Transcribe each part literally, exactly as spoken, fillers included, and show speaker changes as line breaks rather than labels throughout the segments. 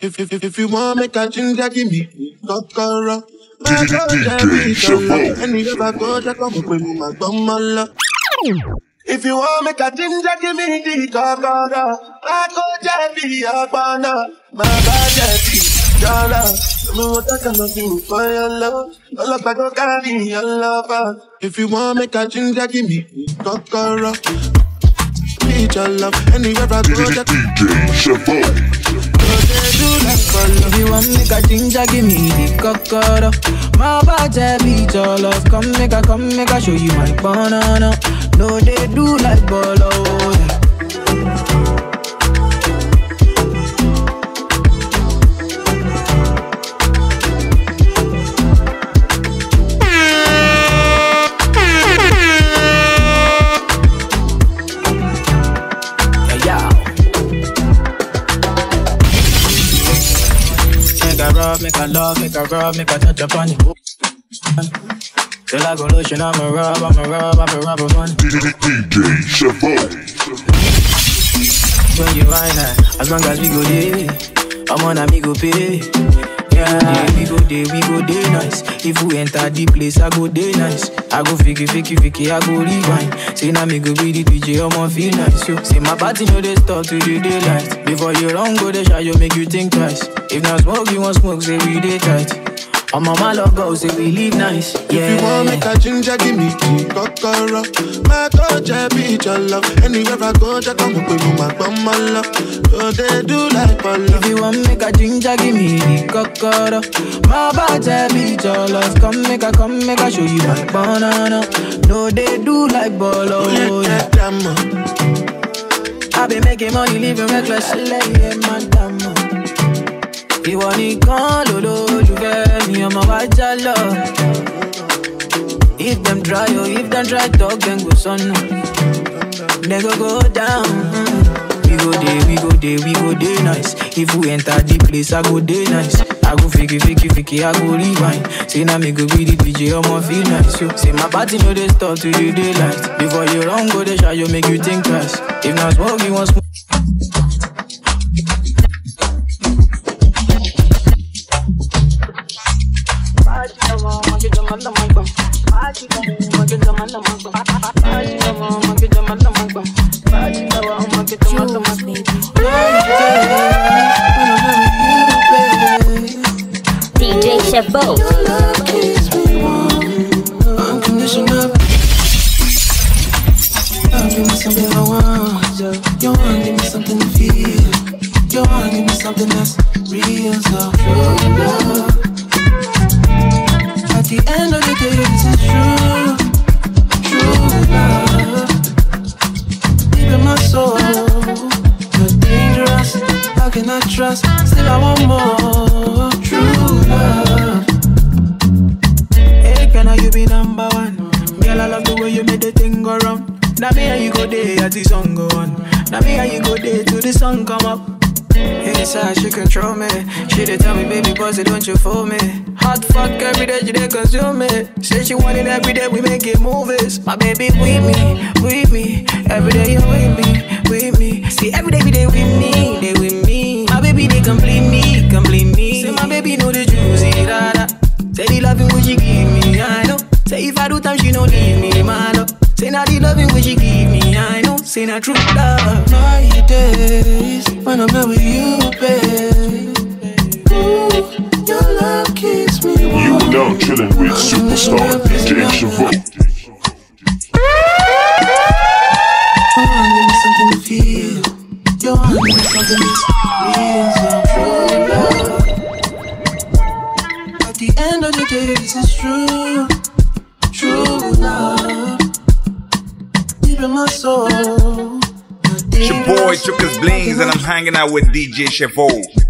If if if, if you want make a ginger, give me kokoro.
D J Chavo.
And if I go, just come up with my bum. If you want make a ginger, give me the kokoro. I go just be a banana. My body, dollar. Me what I can do for your love. All up I go carry your lover. If you want make a ginger, give me kokoro. Need your love. Anywhere I go, just
D J Chavo.
If you want make a ginger, give me the kokoro. My body beat your love. Come make a, come make a show you my banana. No, they do like bolo. Make a love, make a rub, make a touch upon it. Till I go lotion, I'ma rub, I'ma rub, I'ma rub upon it.
D J Chavo.
When you whine that, as long as we go there, I'm on a me go pay. Yeah, we go there, we go there nice. If we enter the place, I go there nice. I go fiki, fiki, fiki, I go rewind. Say now me go be the D J, I'ma feel nice. Yo, say my party know they start to the daylight. Before you run, go the shot, you make you think twice. If not smoke, you want smoke, say we dey tight. I'm on my love go, say we live nice. Yeah.
If you want make a ginger, give me the kokoro. My coach, I beat your love. Anywhere I go, just come up with my bum, my love. So they do like bolo.
If you want make a ginger, give me the kokoro. My body beat your love. Come make a, come make a show you my banana. No, they do like bolo. Yeah. I been making money, living reckless. I lay madam. You want it gone, lolo, you get me, I'm a white jalo. If them try, oh, if them try talk, then go son. They go go down. We go there, we go there, we go there nice. If we enter the place, I go there nice. I go fiki, fiki, fiki, I go rewind. Say now me go be the D J, I'ma feel nice. Yo, say my party know they start to the daylight. Before you run, go the shot, you make you think twice. If not smoke, you want smoke.
D J Chavo.
Unconditional. Give me something I want. You want give me something to feel. You want give me something that's real, so true love. At the end of the day, this is true, true love. Deep in my soul, you're dangerous. How can I trust? Still I want more, true love. Hey, can I you be number one? Girl, I love the way you made the thing go wrong. Now me and you go there as the song go on. Now me and you go there till the sun come up. Inside she control me. She dey tell me, baby, boss, don't you fool me. Hot fuck every day, she dey consume me. Say she want it every day, we make it movies. My baby with me, with me. Every day you with me, with me. See every day, every day with me, they with me. My baby, they complete me, complete me. Say my baby know the juicy, da da. Say the loving when she give me, I know. Say if I do time, she don't leave me, man up. Say now the loving when she give me, I know. Say not true love. My days when I'm not with you, babe. Ooh, your love keeps me warm.
You now chilling with superstar D J Chavo.
You want give me something to feel. You want give me something that's real, so true love. At the end of the day, this is true, true love. Deep in my soul.
It's your boy took his blings and I'm hanging out with D J Chavo.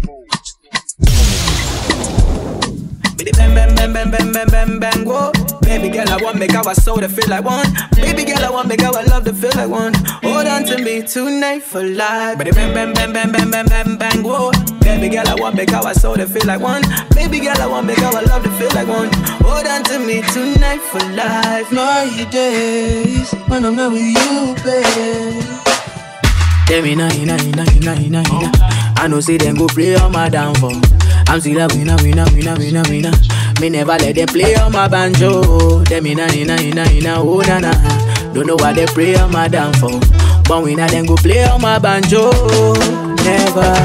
Bang bang bang bang bang bang bang bang whoa. Baby girl, I want make our soul to feel like one. Baby girl, I want make our love to feel like one. Hold on to me tonight for life. Bang bang bang bang bang bang bang bang bang whoa. Baby girl, I want make our soul to feel like one. Baby girl, I want make our love to feel like one. Hold on to me tonight for life. My days when I'm not with you, babe. Tell me nah nah nah nah nah nah. I know say them go play on my downfall. I'm still a winner, winner, winner, winner, winner. Me never let them play on my banjo. Them inna, inna, inna, inna, oh na na. Don't know why they play on my downfall. But winner them go play on my banjo. Never.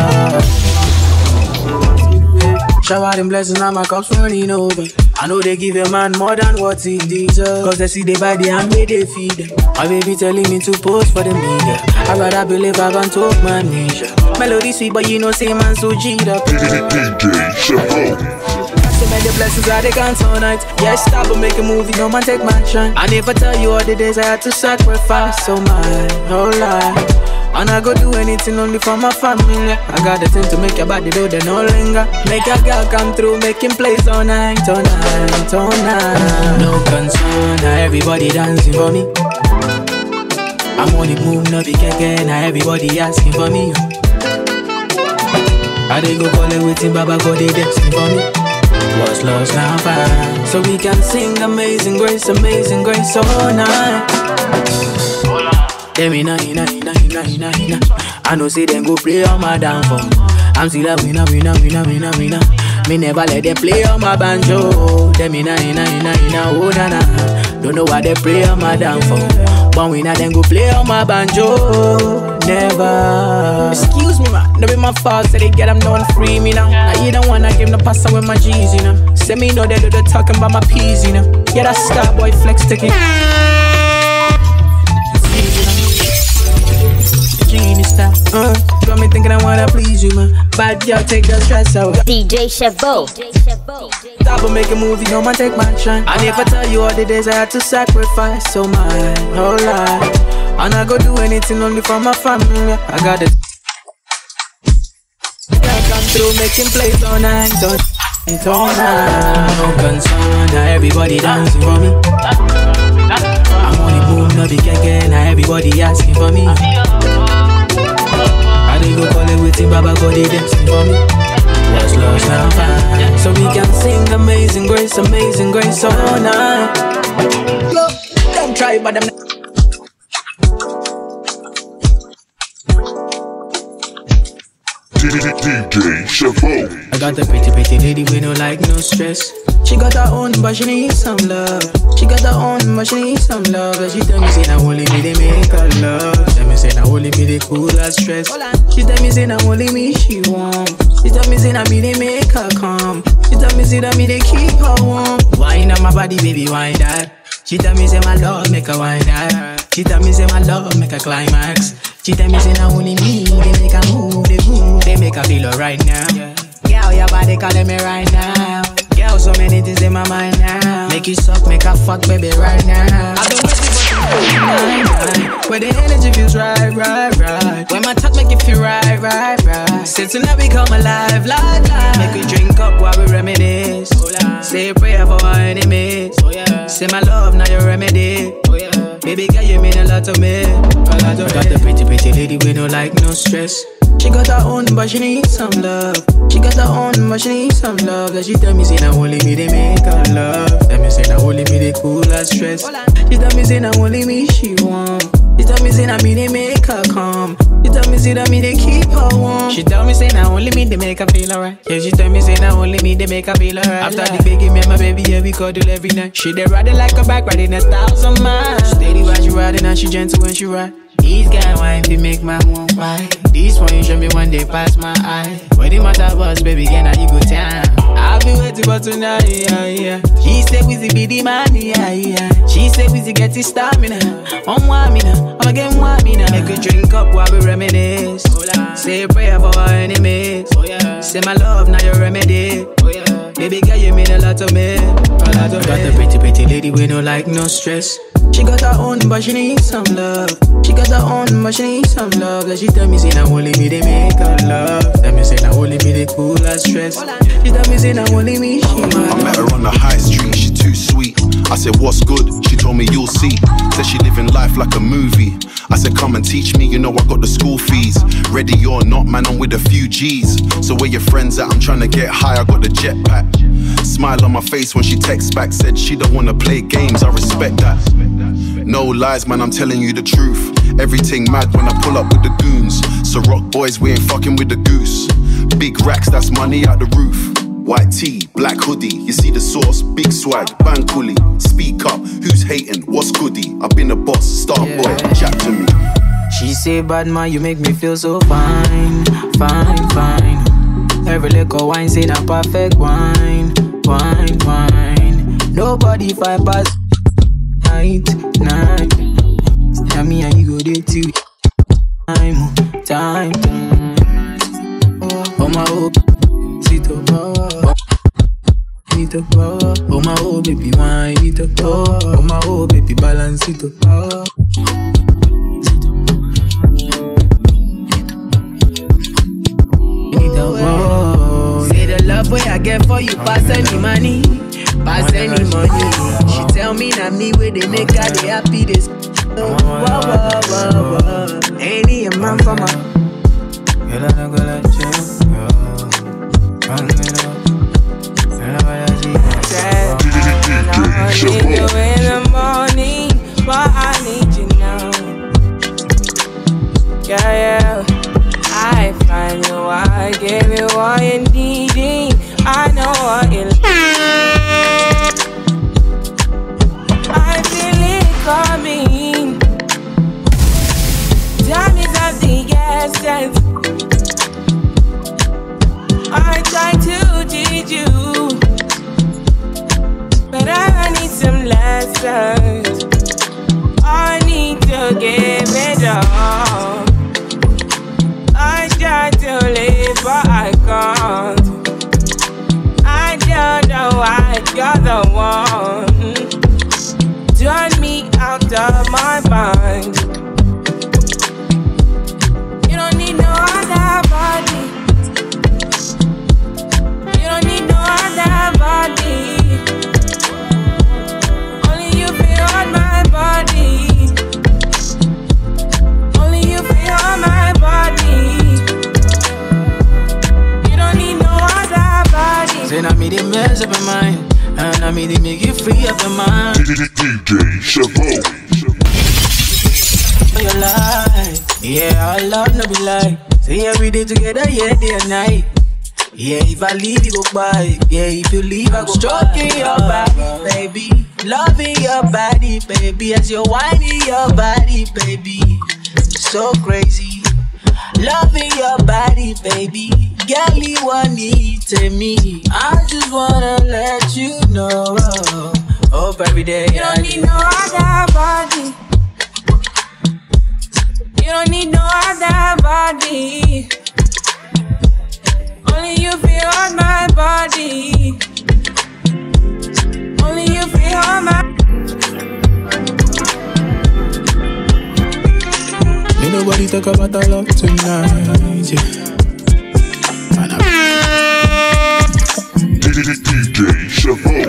Shower them blessings, now my cup's running over. I know they give a man more than what he deserves. Cause they see they buy the hand where they feed them. My baby telling me to post for the media. I rather believe I can talk my nature. Melody sweet, but you know, say man so G'd up.
D J Chavo.
So many blessings I they can't all night. Yeah, stop and make a movie, no man take my shine. I never tell you all the days I had to sacrifice. So my whole life. And I go do anything only for my family. I got the thing to make your body do the no linger. Make a girl come through, making plays all night, all night, all night. No concern, now everybody dancing for me. I'm on the move, no big again, now everybody asking for me. I they go call it waiting, Baba go they dancing for me. What's lost now found, so we can sing Amazing Grace, Amazing Grace all night. Them inna, inna, inna, inna, inna, inna. I know say them go play on my downfall. I'm still a winner, winner, winner, winner, winner. Me never let them play on my banjo. Them inna, inna, inna, inna, oh na na. Don't know why they play on my downfall. But winner them go play on my banjo. Never. Excuse me man, no be my fault. Say they get them down free me now. Now you don't wanna give no pasta with my G's, you know. Say me know they do the talking about my peas, you know. Yeah, that star boy flex ticket. Stop. Uh, got me thinking I wanna please you, man. Bad girl, take the stress out.
D J Chavo.
Stop and make a movie, no man take my shine. I never tell you all the days I had to sacrifice. So my whole life. And I go do anything only for my family. I got it. I come through making plays all night, all night, all night. No concern, now everybody dancing for me. I'm on the move, no big again, now everybody asking for me. I they go call it waiting, Baba go they dancing for me. What's lost now fine, so we can sing Amazing Grace, Amazing Grace all night. Look, them try but them
D J Chavo.
I got the pretty pretty lady with no like no stress. She got her own but she needs some love. She got her own but she needs some love. And she tell me say now only me they make her love. Tell me say now only me they cool her stress. She tell me say now only me she want. She tell me say now me they make her calm. She tell me say that me they keep her warm. Wine on my body baby wine that. She tell me say my love make her wine that. She tell me say my love make her climax. She tell me say now only me they make her move, they move, they make her feel alright now. Girl, your body calling me right now. Girl, so many things in my mind now. Make you suck, make her fuck, baby, right now. I don't wait for you, where the energy feels right, right, right. When my talk make you feel right, right, right. Say tonight we come alive, live, live. Make we drink up while we reminisce. Say a prayer for our enemies. Say my love, now your remedy. Baby girl, you mean a lot to me. A lot to me. Got the pretty, pretty lady with no like, no stress. She got her own, but she needs some love. She got her own, but she needs some love. And she tell me, say, now only me they make her love. Tell me, say, now only me they cool her stress. She tell me, say, now only me she want. She tell me, say, now me they make her calm. She tell me, say, now me they keep her warm. She tell me, say, now only me they make her feel alright. Yeah, she tell me, say, now only me they make her feel alright. After the baby, me and my baby, yeah, we cuddle every night. She they ride it like a bike, riding a thousand miles. Steady while she riding and she gentle when she ride. These guys wine fi make my move right. This one you show me one day pass my eye. When the matter was, baby, can I you go time? I'll be waiting for tonight, yeah, yeah. She say we be the man, yeah, yeah. She say we get the stamina. I'm one me now, I'm again one me now. Make a drink up while we reminisce. Say a prayer for our enemies. Say my love, now your remedy. Baby girl, you mean a lot to me. Got the pretty, pretty lady with no like, no stress. She got her own, but she needs some love. She got her own, but she needs some love. And she tell me, say, now only me they make her love. Tell me, say, now only me they cool her stress. She tell me, say, now only me she want.
I met her on the high street, she too sweet. I said, what's good? She told me, you'll see. Said she living life like a movie. I said, come and teach me, you know I got the school fees. Ready or not, man, I'm with a few G's. So where your friends at? I'm trying to get high, I got the jetpack. Smile on my face when she texts back. Said she don't wanna play games, I respect that. No lies, man, I'm telling you the truth. Everything mad when I pull up with the goons. So rock boys, we ain't fucking with the goose. Big racks, that's money out the roof. White tee, black hoodie, you see the sauce, big swag, bang coolie. Speak up, who's hating, what's goodie? I've been a boss, star
Yeah.
boy, chat to me.
She say, bad man, you make me feel so fine, fine, fine. Every liquor wine say na perfect wine, wine, wine. Nobody fight past night, night. Tell me how you go there too. Time, time, time. Oh my hope, sit up, oh, sit up, oh my hope, baby, wine it up, oh my hope, baby, balance it up, oh. Say the love way I get for you, pass any money, pass any money. She tell me not me where they make her they happy this. Whoa, whoa, whoa, whoa. Any man for my girl, I go let you go. Run it up.
D J
In
Chavo.
the morning, but I need you now. Yeah, yeah. I find you, I give you all you need. I know what you like. I feel it coming. Time is of the essence. I try to teach you, but I need some lessons. I need to give it all. I try to live, but I can't. I don't know why you're the one. Turn me out of my mind. You don't need no other body. You don't need no other body. Only you feel on my body. Only you feel on my body. Then I made it mess up your mind, and I made it make you free up your mind.
D J Chavo.
Your life, yeah, our love no be like. Say every day together, yeah, day and night. Yeah, if I leave, you go by. Yeah, if you leave, I go stroking your body, baby. Loving your body, baby. As you're whining your body, baby. So crazy. Loving your body, baby. Girl, you want it to me. I just wanna let you know. Hope every day. You don't need no other body. You don't need no other body. Only you feel on my body. Only you feel on my. Ain't nobody talk about our love tonight, yeah.
D J Chavo.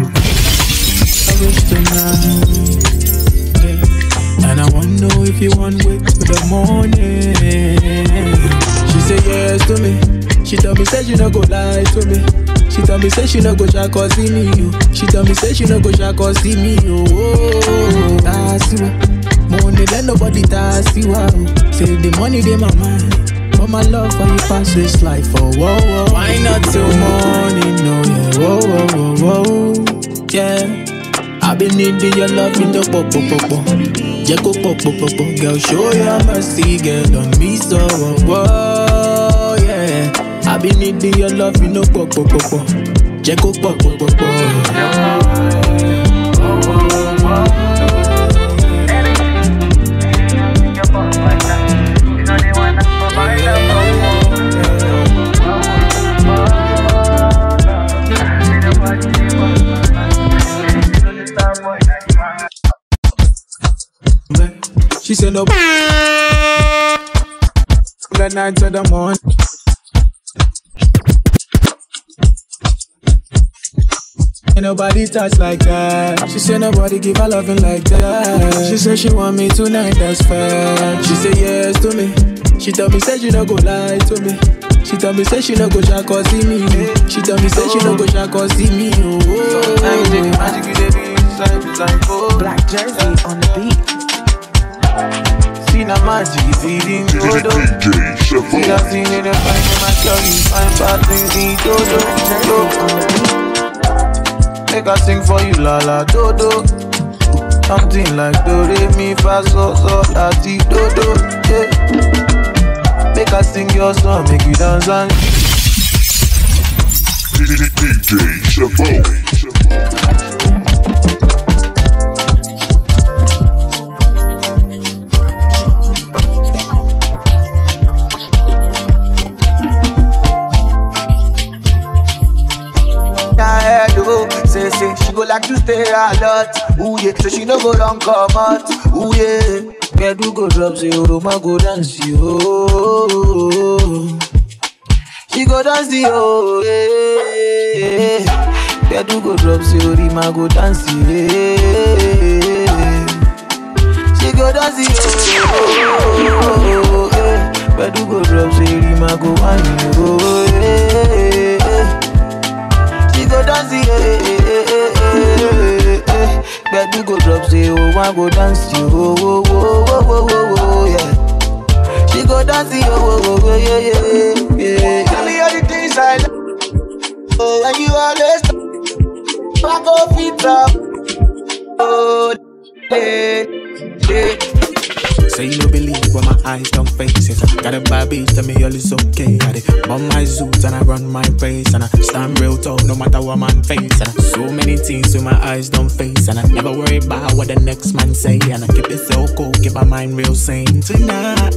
I wish tonight, yeah. And I wanna know if you want wait till the morning. She say yes to me. She tell me say she no go lie to me. She tell me say she no go shack or see me, yo. She tell me say she no go shack or see me, yo. Oh, that's you. Money let nobody task you out. Say the money they my mind. But my love for you pass this life, oh, whoa, whoa. Why not till morning, no, yeah, whoa, whoa, whoa, whoa, yeah. I've been needing your love in the pop, pop, pop, pop. Jacko, pop, pop, pop, pop. Girl, show your mercy, girl, on me, so, whoa, whoa, yeah. I've been needing your love in the pop, pop, pop, pop. Jacko, pop, pop, pop, pop. She said no. That night to the morning. Ain't nobody touch like that. She said nobody give her loving like that. She said she want me tonight, that's fair. She said yes to me. She tell me say she no go lie to me. She tell me say she no go shack or see me. She tell me say she no go shack or see me. Oh,
Black Jersey on the beat.
See na magic feeding dodo.
D J Chavo.
See that thing in the fine in my curry, fine bad things in dodo. Make I sing for you, la la dodo. Something like do re mi fa so so la ti dodo. Yeah. Make I sing your song, make you dance and
D J Chavo.
Say, say, she go like to stay a lot. Ooh yeah, so she no go long come out. Ooh yeah, Bedu go drop, say, oh, ma go dance, yo. She go dance, yo, yeah. Bedu go drop, say, oh, ma go dance, yeah. She go dance, yo, yeah. Bedu go drop, say, ma go wine, yo, yeah. She go dance, yeah, yeah, yeah, yeah. Bedu go drop, say, oh, I go dance, yo, oh, oh, oh, oh, oh, oh, yeah. She go dance, yo, oh, oh, oh, yeah, yeah, yeah. Tell me all the things I love, oh, and you always back off it up, oh, yeah, yeah.
Say you no believe when my eyes don't face it. Got a bad bitch, tell me all is okay. I dey bomb my zoots and I run my race. And I stand real tall no matter what man face. And I so many things with my eyes don't face. And I never worry about what the next man say. And I keep it so cool, keep my mind real sane. Tonight,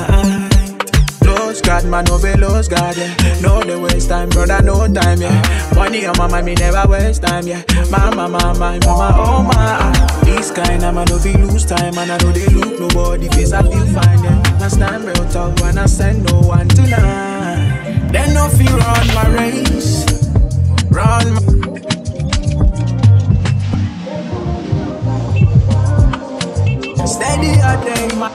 Lord God, man, no be Lord God, yeah. No, they waste time, brother, no time, yeah. Money on my mind, me never waste time, yeah. Mama, mama, mama, oh my. This kind of man, no be lose time. And I know they look nobody face, I feel fine, yeah. I stand real talk when I send no one tonight. Then no fear run my race. Run my steady a day, my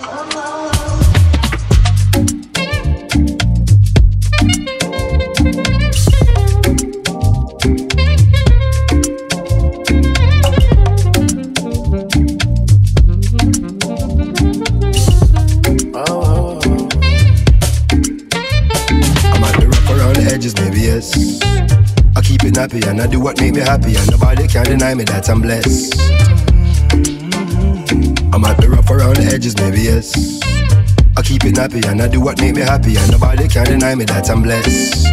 happy and I do what make me happy and nobody can deny me that I'm blessed. I might be rough around the edges, maybe yes. I keep it happy and I do what make me happy and nobody can deny me that I'm blessed.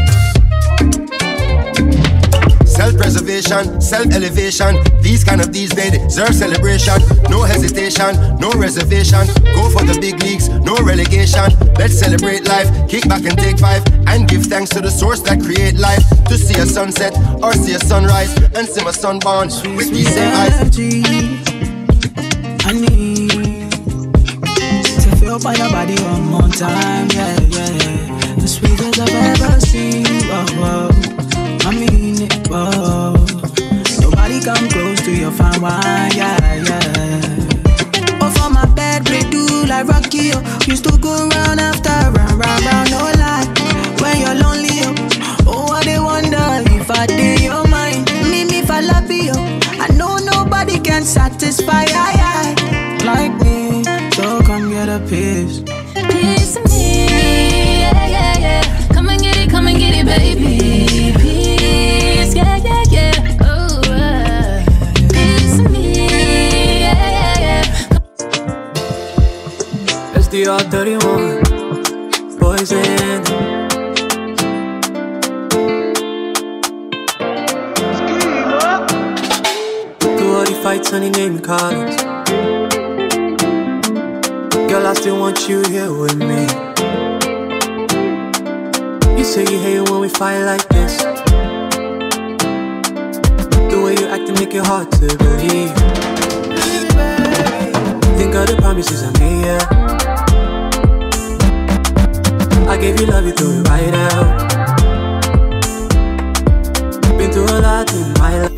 Self-preservation, self-elevation. These kind of these they deserve celebration. No hesitation, no reservation. Go for the big leagues, no relegation. Let's celebrate life, kick back and take five. And give thanks to the source that create life. To see a sunset or see a sunrise. And see my son born with these same eyes.
I need to feel by your body one more time, yeah, yeah. The sweetest I've ever seen, oh, oh. I mean it, whoa. Nobody come close to your fine wine, yeah, yeah. Oh, for my bed, we do like Rocky, oh. Used to go round after round, round, round, no lie. When you're lonely, oh, oh, I they wonder if I did your mind. Me, me, for love you, I know nobody can satisfy, I, I, like me. So come get a piece.
Piece of me, yeah, yeah, yeah. Come and get it, come and get it, baby. Piece, yeah, yeah, yeah. Oh, uh. Piece of me, yeah, yeah, yeah.
S D R thirty-one, Poison. Do all the fights and the name cards. Girl, I still want you here with me. You say you hate it when we fight like this. The way you act and make it hard to believe. Think of the promises I made, yeah. I gave you love, you threw it right out. Been through a lot in my life.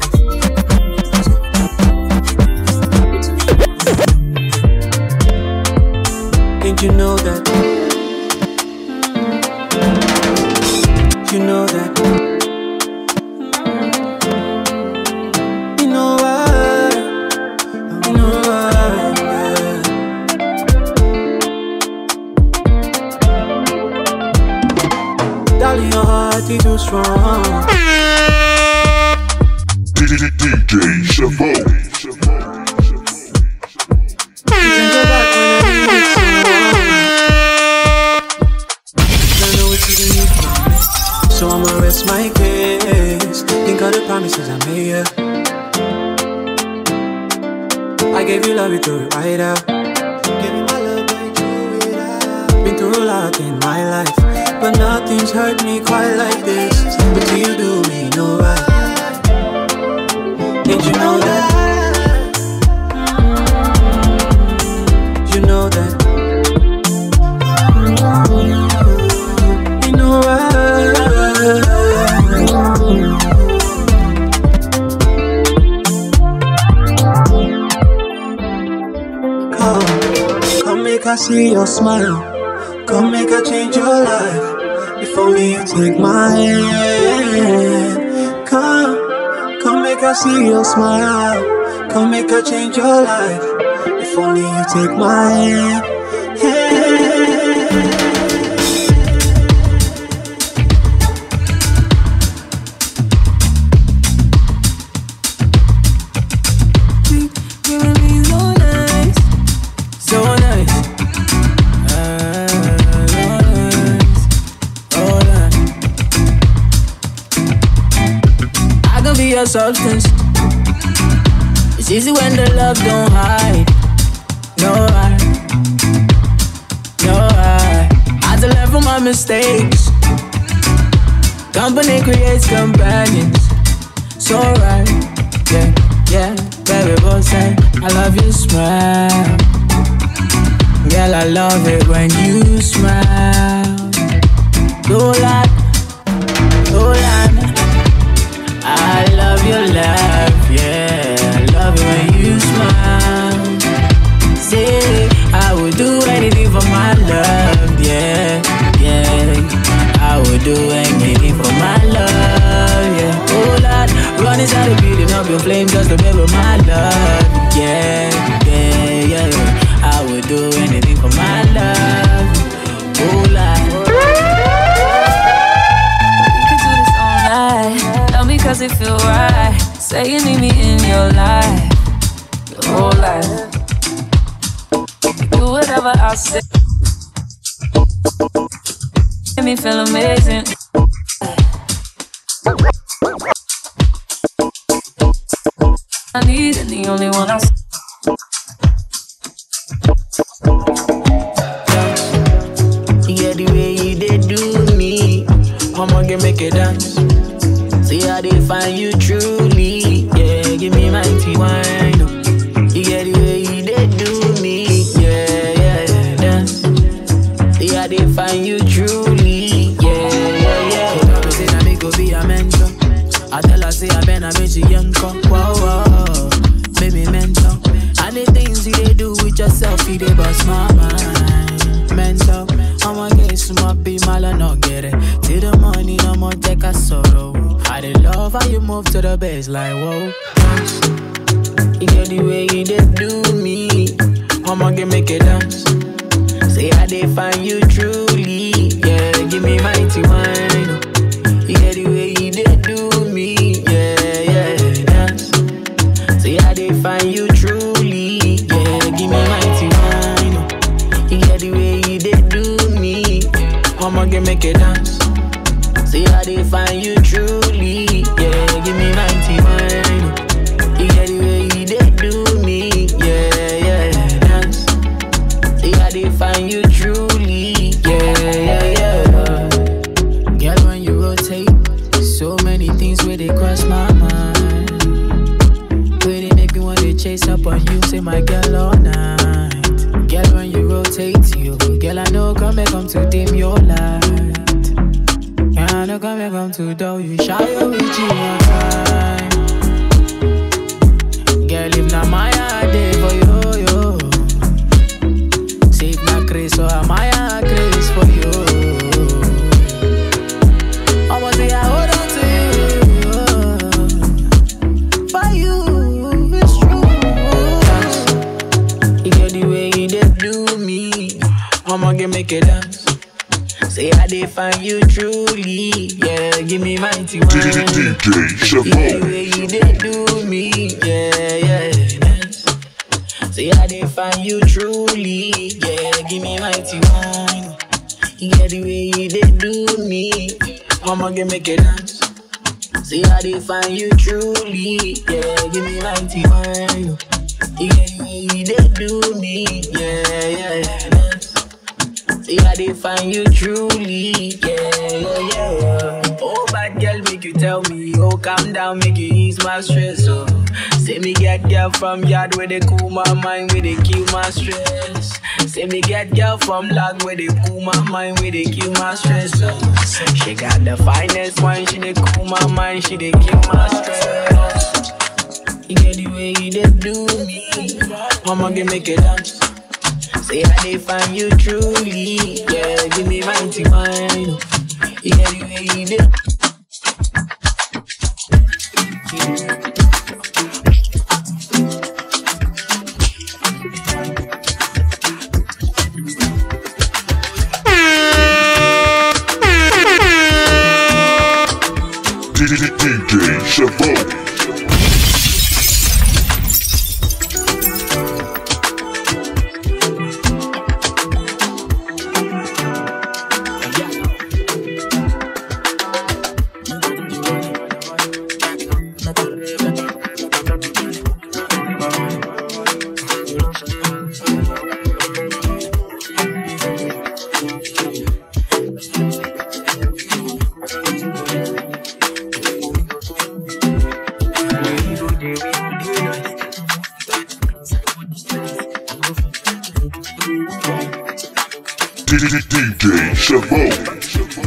And you know that. You know that. You know why. You know why, yeah. strong.
D J Chavo.
You can go back when I need it so. I know what you need from me, so I'ma rest my case. Think of the promises I made ya. I gave you love, you threw it right out. Give me my love, I threw it out. Been through a lot in my life, but nothing's hurt me quite like this. But till you do me no right. Did you know that? You know that. You know I. Come, come make I see your smile. Come make I change your life. If only you take my hand. Come, come make I see your smile. Come make I change your life. If only you take my hand.
Substance. It's easy when the love don't hide. No I, no I. I had to learn from my mistakes. Company creates companions. So right, yeah, yeah. Baby boy say I love your smile. Girl, I love it when you smile. Don't lie, don't lie. I love your laugh, yeah. I love it when you smile. Say, I would do anything for my love, yeah, yeah. I would do anything for my love, yeah. Oh Lord, run inside the building up your flame just to be with my love, yeah, yeah, yeah. I would do anything for my love, oh Lord.
Cause it feel right. Say you need me in your life, your whole life. Do whatever I say. Make me feel amazing. I need and the only one I see.
Yeah, the way you did do me, I'ma get make it dance. See how they find you truly, yeah. Give me mighty wine, oh. You get the way you did do me, yeah, yeah, yeah. Dance. See how they find you truly, yeah, yeah, yeah. She tell me say that me go be a mentor. I tell her say I been a bitch young come, wow, wow. Baby mentor. And the things you they do with yourself, you they bust my mind. Mentor. I'ma get some up, be mal and not get it. Till the money, I'ma take a sorrow. I did love how you move to the bass like whoa. You get the way you did do me, I'ma get make it dance. Say I did find you truly, yeah. Give me mighty wine, oh. You get the way you did do me, yeah, yeah, dance. Say I did find you truly, yeah. Give me mighty wine, oh. You get the way you did do me, I'ma get make it dance. See how they find you truly, yeah. Give me ninety wine. You get the way you did do me, yeah, yeah, dance. See how they find you truly, yeah, yeah, yeah. Girl, when you rotate, so many things where they cross my mind. Where they make me want to chase up on you, say my girl all night. Girl, when you rotate, you, girl, I know come and come to dim your light. I know come and come to do you shy with you one time. Girl, if not my day for you, yo. See if not Chris, so am I a Chris for you. I'ma say I hold on to you. For you, it's true. You get the way you did do me, I'ma get make it dance. Say Say I dey find you truly, yeah. Give me mighty one.
D J Chavo.
Yeah, the way you dey do me, yeah, yeah. Say I dey find you truly, yeah. Give me mighty one. Yeah, the way you dey do me, mama give me a dance. Say I dey find you truly, yeah. Give me mighty one. Yeah, the way you dey do me, yeah, yeah. See I dey find you truly, yeah, yeah, yeah. Oh, bad girl, make you tell me, oh, calm down, make you ease my stress, oh. Say me get girl from yard where they cool my mind, where they kill my stress. Say me get girl from log where they cool my mind, where they kill my stress, oh. She got the finest one, she they cool my mind, she they kill my stress. You get the way you they do me, mama give me a dance. Say I dey find you truly, yeah. Give me mighty mind, yeah, the way you did.
D J Chavo. D J Chavo.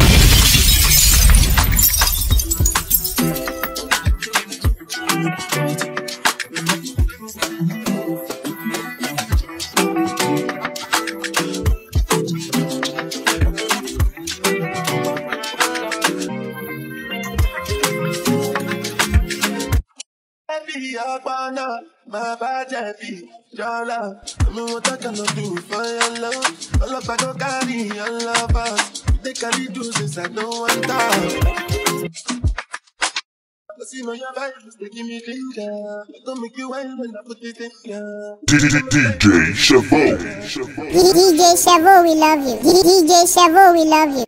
My bad happy, your love. I mean, what I cannot do for your love. All up I go carry your love us. They carry do since I don't want that. I see my vibes, they give me danger. Don't make you wild when I put it in ya.
D J Chavo.
D J Chavo, we love you. D J Chavo, we love you.